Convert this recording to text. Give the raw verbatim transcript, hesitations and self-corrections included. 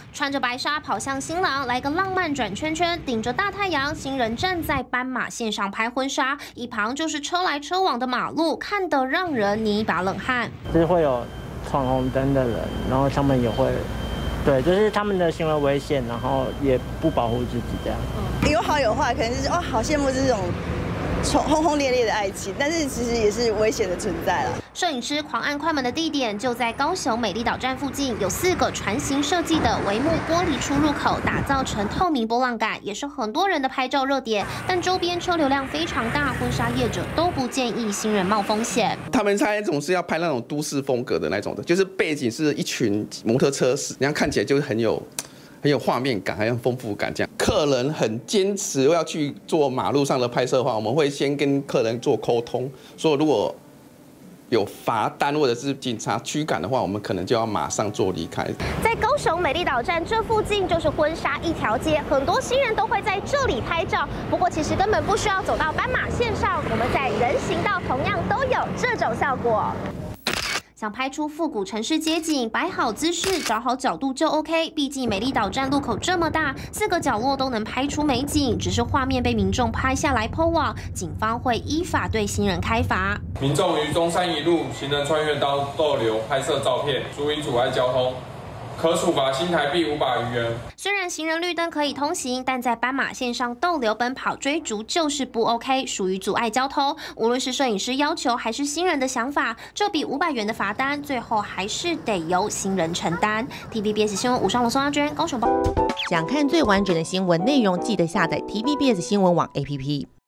穿着白纱跑向新郎，来个浪漫转圈圈，顶着大太阳，新人站在斑马线上拍婚纱，一旁就是车来车往的马路，看得让人捏一把冷汗。 就是会有闯红灯的人，然后他们也会。 对，就是他们的行为危险，然后也不保护自己，这样。 有好有坏，可能就是哦，好羡慕这种轰轰烈烈的爱情，但是其实也是危险的存在了。 摄影师狂按快门的地点就在高雄美丽岛站附近，有四个船型设计的帷幕玻璃出入口，打造成透明波浪感，也是很多人的拍照热点。但周边车流量非常大，婚纱业者都不建议新人冒风险。 他们拍总是要拍那种都市风格的那种的，就是背景是一群摩托车，那样看起来就是很有。 很有画面感，很有丰富感。这样，客人很坚持要去做马路上的拍摄的话，我们会先跟客人做沟通，说如果有罚单或者是警察驱赶的话，我们可能就要马上做离开。 在高雄美丽岛站这附近就是婚纱一条街，很多新人都会在这里拍照。不过其实根本不需要走到斑马线上，我们在人行道同样都有这种效果。 想拍出复古城市街景，摆好姿势，找好角度就 OK。毕竟美丽岛站路口这么大，四个角落都能拍出美景。只是画面被民众拍下来 po 网，警方会依法对新人开罚。 民众于中山一路行人穿越道逗留拍摄照片，足以阻碍交通，可处罚新台币五百余元。 虽然行人绿灯可以通行，但在斑马线上逗留、奔跑、追逐就是不 OK， 属于阻碍交通。无论是摄影师要求，还是新人的想法，这笔五百元的罚单，最后还是得由新人承担。T V B S 新闻吴尚龙、宋亚娟高雄报。 想看最完整的新闻内容，记得下载 T V B S 新闻网 A P P。